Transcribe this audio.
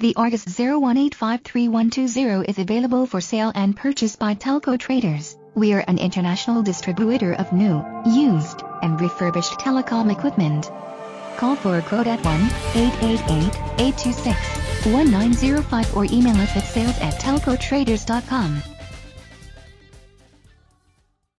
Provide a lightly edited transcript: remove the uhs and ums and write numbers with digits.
The ARGUS 01853120 is available for sale and purchase by TelcoTraders. We are an international distributor of new, used, and refurbished telecom equipment. Call for a quote at 1-888-826-1905 or email us at sales@telcotraders.com.